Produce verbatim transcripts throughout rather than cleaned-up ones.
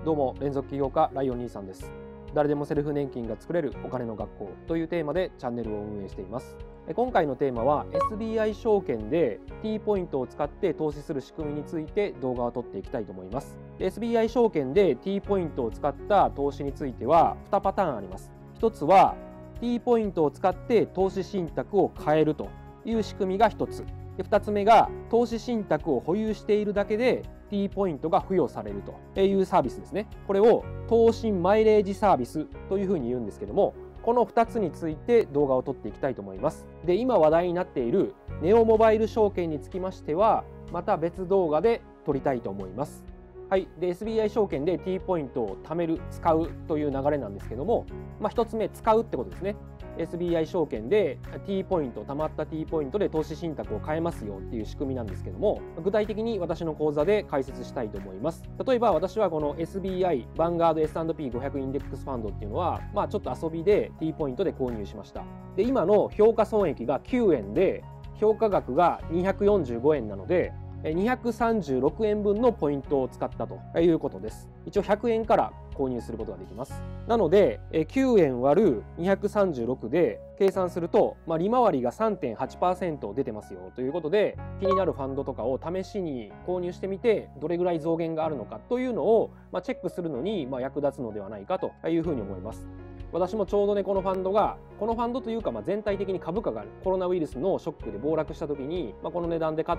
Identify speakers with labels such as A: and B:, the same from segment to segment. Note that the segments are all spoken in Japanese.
A: どうも連続起業家ライオン兄さんです。誰でもセルフ年金が作れるお金の学校というテーマでチャンネルを運営しています。今回のテーマは エスビーアイ 証券で T ポイントを使って投資する仕組みについて動画を撮っていきたいと思います。エスビーアイ 証券で T ポイントを使った投資についてはにパターンあります。ひとつは T ポイントを使って投資信託を買えるという仕組みがひとつ。ふたつめが投資信託を保有しているだけで T ポイントが付与されるというサービスですね。これを投信マイレージサービスというふうに言うんですけども、このふたつについて動画を撮っていきたいと思います。で、今話題になっているネオモバイル証券につきましてはまた別動画で撮りたいと思います。はい、で エスビーアイ 証券で T ポイントを貯める、使うという流れなんですけども、まあ、ひとつめ使うってことですね。エスビーアイ 証券で T ポイント、貯まった T ポイントで投資信託を買えますよっていう仕組みなんですけども、具体的に私の講座で解説したいと思います。例えば私はこの エスビーアイ ヴァンガード エスアンドピーごひゃく インデックスファンドっていうのは、まあちょっと遊びで T ポイントで購入しました。で、今の評価損益がきゅうえんで、評価額がにひゃくよんじゅうごえんなので、にひゃくさんじゅうろくえんぶんのポイントを使ったということです。一応ひゃくえんから購入することができます。なのできゅうえん割るにひゃくさんじゅうろくで計算すると、まあ、利回りが さんてんはちパーセント 出てますよということで、気になるファンドとかを試しに購入してみてどれぐらい増減があるのかというのを、まあ、チェックするのに、まあ、役立つのではないかというふうに思います。私もちょうどね、このファンドが、このファンドというか、まあ全体的に株価がコロナウイルスのショックで暴落した時に、まあ、この値段で買って、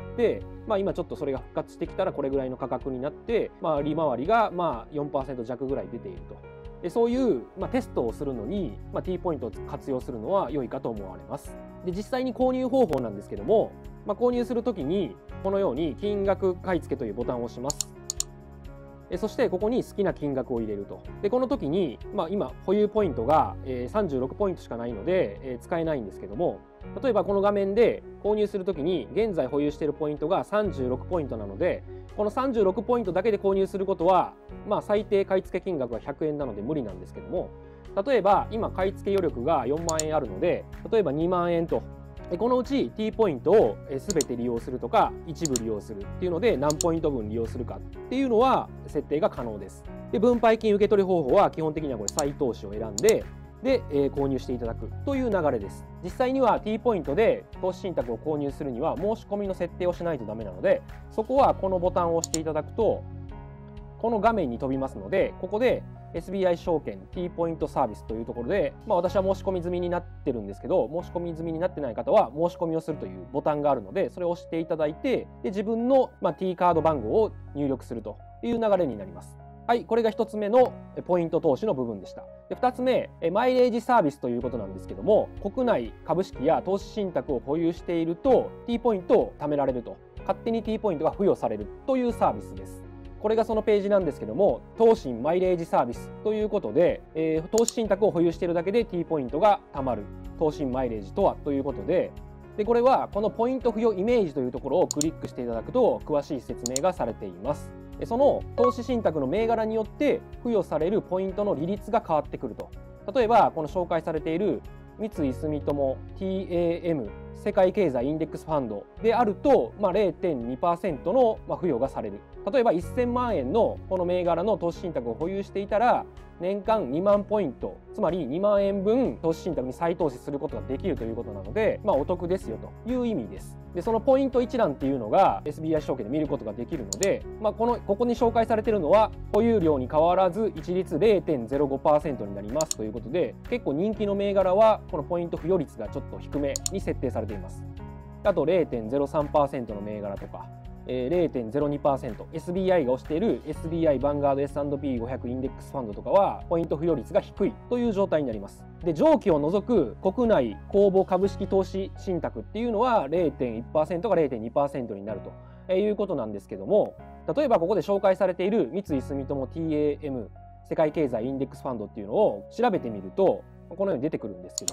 A: まあ、今ちょっとそれが復活してきたらこれぐらいの価格になって、まあ、利回りがまあ よんパーセント 弱ぐらい出ていると。でそういう、まあ、テストをするのに、まあ、T ポイントを活用するのは良いかと思われます。で実際に購入方法なんですけども、まあ、購入する時にこのように金額買い付けというボタンを押します。そしてここに好きな金額を入れると。でこの時に、まあ、今保有ポイントがさんじゅうろくポイントしかないので使えないんですけども、例えばこの画面で購入する時に現在保有しているポイントがさんじゅうろくポイントなので、このさんじゅうろくポイントだけで購入することは、まあ、最低買い付け金額はひゃくえんなので無理なんですけども、例えば今買い付け余力がよんまんえんあるので、例えばにまんえんと。このうち T ポイントを全て利用するとか一部利用するっていうので何ポイント分利用するかっていうのは設定が可能です。で分配金受け取り方法は基本的にはこれ再投資を選んでで、えー、購入していただくという流れです。実際には T ポイントで投資信託を購入するには申し込みの設定をしないとダメなので、そこはこのボタンを押していただくとこの画面に飛びますので、ここでエスビーアイ 証券 T ポイントサービスというところで、まあ、私は申し込み済みになってるんですけど、申し込み済みになってない方は申し込みをするというボタンがあるので、それを押していただいて、で自分の、まあ、T カード番号を入力するという流れになります。はい、これがひとつめのポイント投資の部分でした。でふたつめ、マイレージサービスということなんですけども、国内株式や投資信託を保有していると T ポイントを貯められると、勝手に T ポイントが付与されるというサービスです。これがそのページなんですけども、投信マイレージサービスということで、えー、投資信託を保有しているだけで T ポイントが貯まる。投信マイレージとはということで、でこれはこのポイント付与イメージというところをクリックしていただくと詳しい説明がされています。その投資信託の銘柄によって付与されるポイントの利率が変わってくると。例えばこの紹介されている三井住友 ティーエーエム 世界経済インデックスファンドであると、まあ、れいてんにパーセント の付与がされる。例えばせんまんえんのこの銘柄の投資信託を保有していたら年間にまんポイント、つまりにまんえんぶん投資信託に再投資することができるということなので、まあ、お得ですよという意味です。でそのポイント一覧っていうのが エスビーアイ 証券で見ることができるので、まあ、このここに紹介されているのは保有量に変わらず一律 れいてんぜろごパーセント になりますということで、結構人気の銘柄はこのポイント付与率がちょっと低めに設定されています。あと れいてんぜろさんパーセント の銘柄とか、れいてんぜろにパーセント、エスビーアイ が推している エスビーアイ ヴァンガード エスアンドピーごひゃく インデックスファンドとかはポイント付与率が低いという状態になります。で上記を除く国内公募株式投資信託っていうのは れいてんいちパーセント が れいてんにパーセント になるということなんですけども、例えばここで紹介されている三井住友 ティーエーエム 世界経済インデックスファンドっていうのを調べてみるとこのように出てくるんですけども、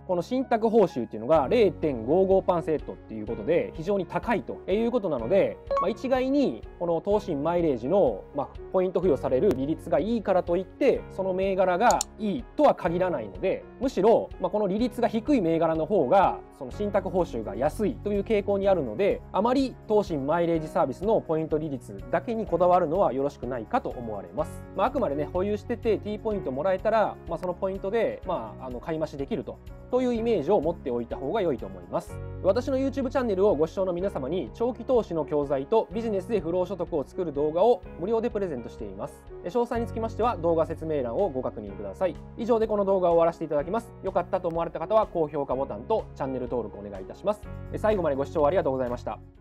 A: この信託報酬っていうのが ゼロてんごごパーセント っていうことで非常に高いということなので、まあ、一概にこの投信マイレージの、まあ、ポイント付与される利率がいいからといってその銘柄がいいとは限らないので、むしろ、まあ、この利率が低い銘柄の方がその信託報酬が安いという傾向にあるので、あまり投信マイレージサービスのポイント利率だけにこだわるのはよろしくないかと思われます。まあ、あくまでね保有してて T ポイントもらえたら、まあ、そのポイントで、まあ、あの買い増しできるとというイメージを持っておいた方が良いと思います。私の YouTube チャンネルをご視聴の皆様に長期投資の教材とビジネスで不労所得を作る動画を無料でプレゼントしています。詳細につきましては動画説明欄をご確認ください。以上でこの動画を終わらせていただきます。良かったと思われた方は高評価ボタンとチャンネル登録お願いいたします。最後までご視聴ありがとうございました。